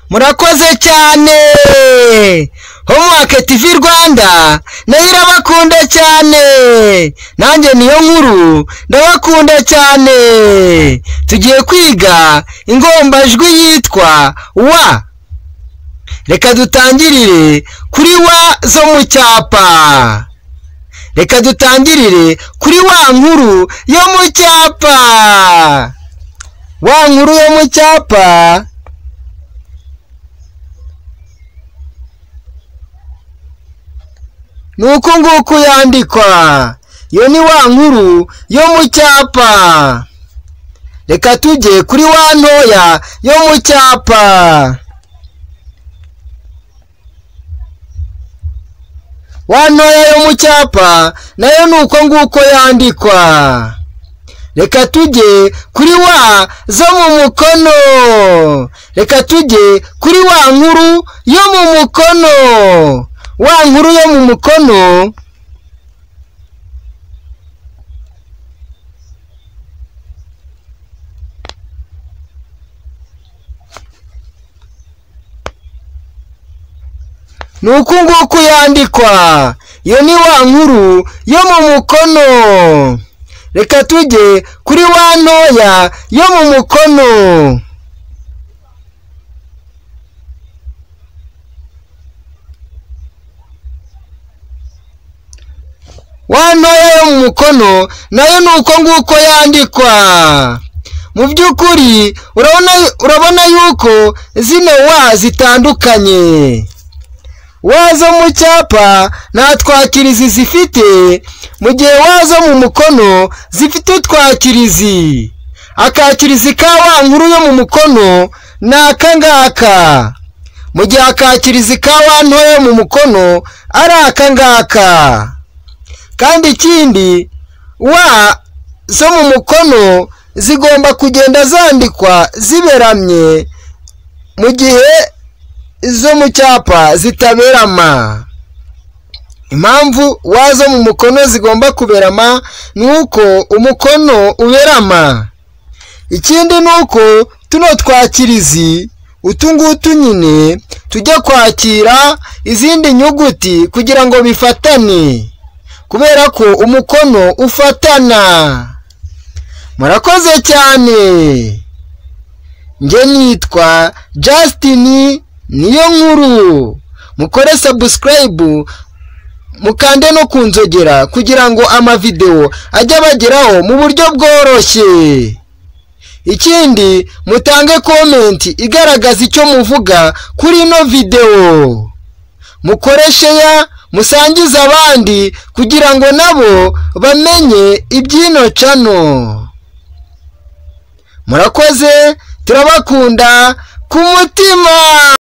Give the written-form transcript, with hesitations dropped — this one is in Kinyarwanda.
murakoze cyane. Homework TV Rwanda nayo irabakunda cyane, nanjye niyo nkuru ndabakunda cyane. Tugiye kwiga ingombajwi yitwa wa. Reka dutangirire kuri wa zo mu cyapa. Reka dutangirire kuri wa nkuru yo mu cyapa. Wa nkuru yo mu cyapa nuko nguko yandikwa. Iyo ni wa nkuru yo mu cyapa. Reka tujye kuri wa ntoya yo mu cyapa. Wa ntoya yo mu cyapa nayo nuko nguko yandikwa. Reka tujye kuri wa zo mu mukono. Reka tujye kuri wa nkuru yo mu mukono. Wa nkuru yo mu mukono nuko nguko yandikwa. Iyo ni wa nkuru yo mu mukono. Reka tujye kuri wa ntoya yo mu mukono. Wa ntoya yo mu mukono nayo nuko nguko yandikwa. Mu by'ukuri urabona yuko zino wa zitandukanye. Wa zo mu cyapa nta twakirizi zifite, mu gihe wa zo mu mukono zifite utwakirizi. Akakirizi ka wa nkuru yo mu mukono ni aka ngaka, mu gihe akakirizi ka wa ntoya yo mu mukono ari aka ngaka. Kandi ikindi, wa zo mu mukono zigomba kugenda zandikwa ziberamye, mu gihe izo mu cyapa zitaberama. Impamvu wa zo mu mukono zigomba kuberama nuko umukono uberama. Ikindi nuko tuno twakirizi utungutu nyine tujya kwakira izindi nyuguti kugira ngo bifatane, kubera ko umukono ufatana. Murakoze cyane. Nge nitwa Justin niyo nkuru. Mukore subscribe, mukande no kunzogera kugira ngo amavideo ajye abageraho mu buryo bworoshye. Ikindi, mutange comment igaragaza icyo muvuga kuri ino video. Mukore share, musangize abandi kugira ngo nabo bamenye ibyino channel. Murakoze, turabakunda ku mutima.